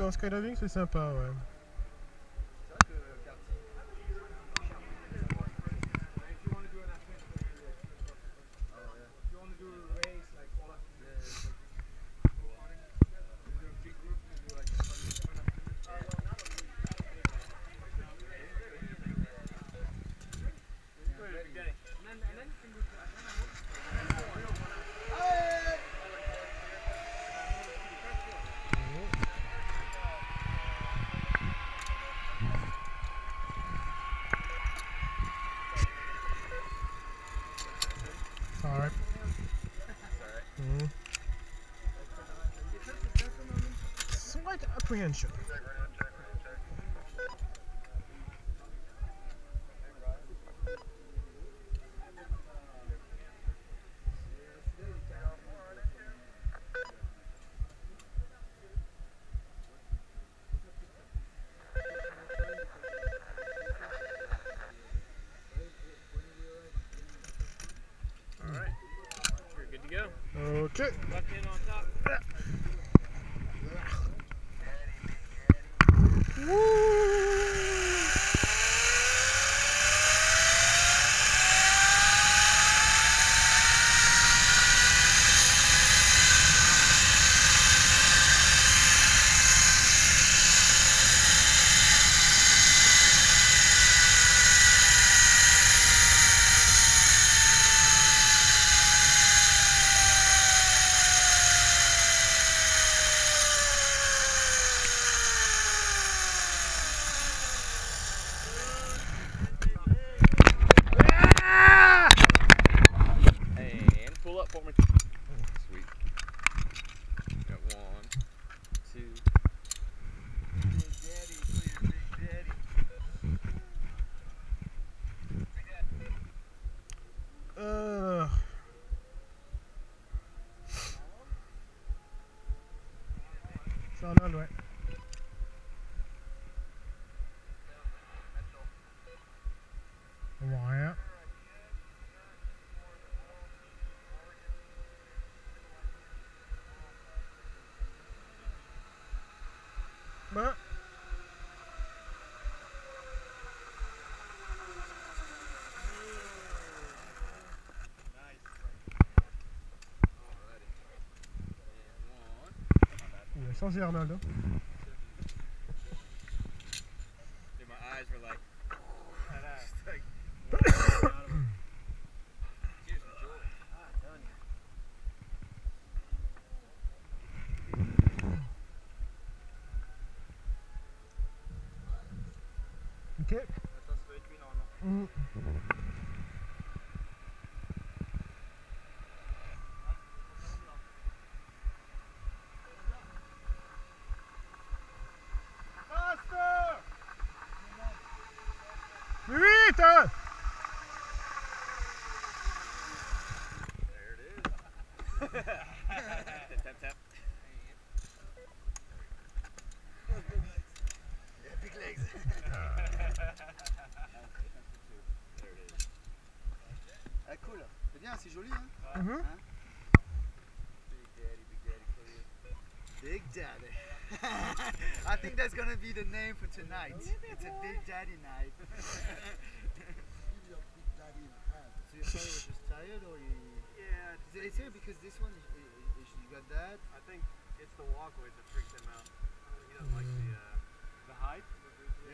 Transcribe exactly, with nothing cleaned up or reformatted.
non, skydiving c'est sympa, ouais. It's alright. Mm. Slight apprehension. Okay. Tuck in on top. And pull up for me. Sweet. Got one, two. Big daddy, please, big daddy. Uh. C'est en all, ouais. Ouais. Ben. Ouais, sans Arnold. Hein. Dude, my eyes were like. Ok. Ça se fait cuire normalement. Mm. Plus vite, hein! There it is. tap, tap, tap. Yeah, big legs. There it is. Ah, cool. C'est bien, c'est joli, hein? Mm-hmm. Hein? Big daddy, big daddy, Big daddy. I think that's gonna be the name for tonight. It's a big daddy night. So your father was just tired, or you? Yeah, Is it, it's here because this one, is, is, you got that. I think it's the walkways that freaks him out. He doesn't like the uh, the height.